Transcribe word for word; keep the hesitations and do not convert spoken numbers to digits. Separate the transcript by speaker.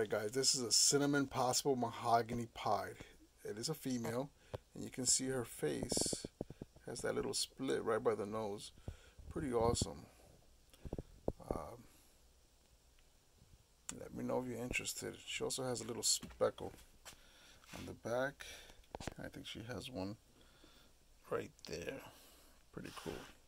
Speaker 1: Alright guys, this is a cinnamon possible mahogany pied. It is a female, and you can see her face has that little split right by the nose. Pretty awesome. Um, let me know if you're interested. She also has a little speckle on the back. I think she has one right there. Pretty cool.